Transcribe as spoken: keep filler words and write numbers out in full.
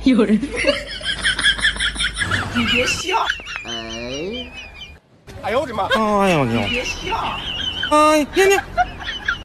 有人。 你别笑。 哎， 哎呦我的妈！ 哎呦我你别笑。 哎，念念。